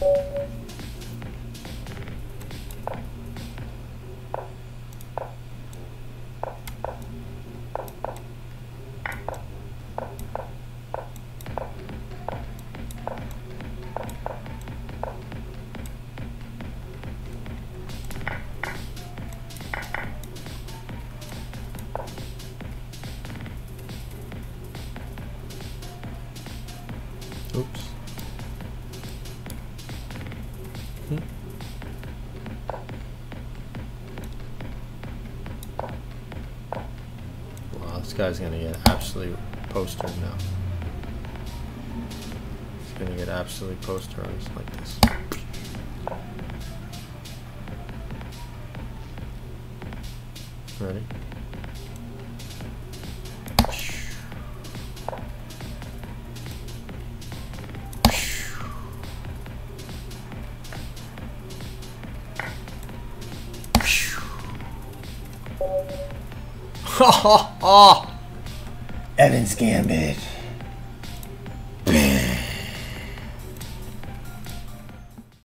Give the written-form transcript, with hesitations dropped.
Oops. Wow, this guy's gonna get absolutely postered now. He's gonna get absolutely posterized like this. Ready? Evan's Gambit.